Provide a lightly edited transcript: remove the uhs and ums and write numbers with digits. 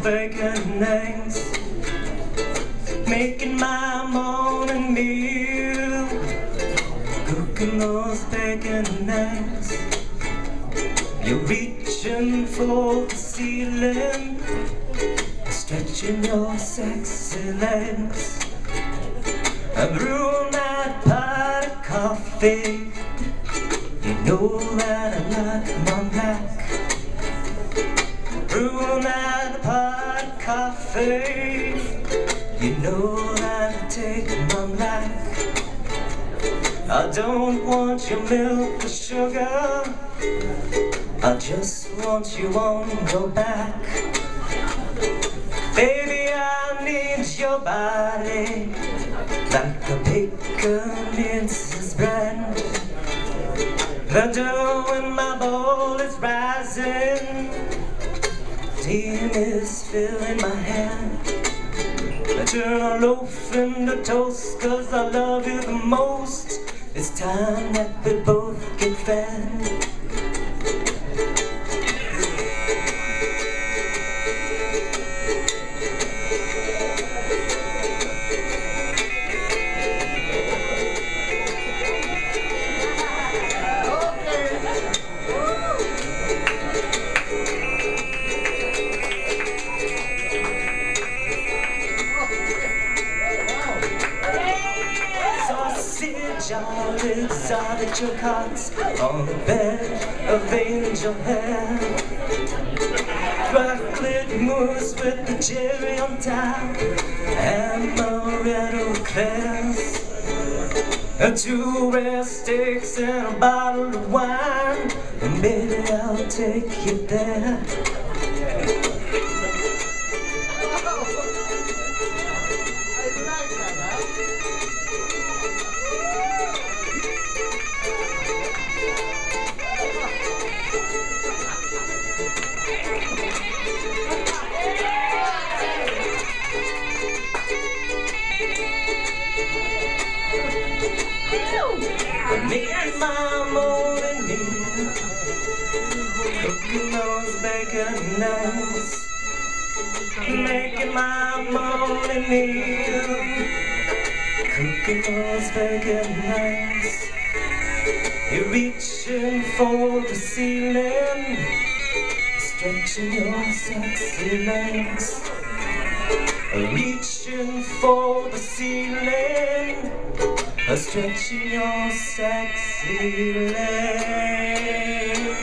bacon eggs, making my morning meal. Cooking those bacon eggs, you're reaching for the ceiling, stretching your sexy legs. I'm brewing that pot of coffee. You know that I like my black. Brewing that pot of coffee. You know that I take my black. I don't want your milk or sugar, I just want you on your back. Baby, I need your body like a bacon needs his bread. The dough in my bowl is rising, steam is filling my hand. I turn a loaf into toast 'cause I love you the most. It's time that we both get fed. All exotic your cards on the bed of angel hair. Chocolate mousse with the cherry on top, amaretto eclairs, 2 rare steaks and a bottle of wine, and baby I'll take you there. Making my morning meal, cooking those bacon eggs, making my morning meal, cooking those bacon eggs. You're reaching for the ceiling, stretching your sexy legs. Reaching for the ceiling, stretching your sexy legs.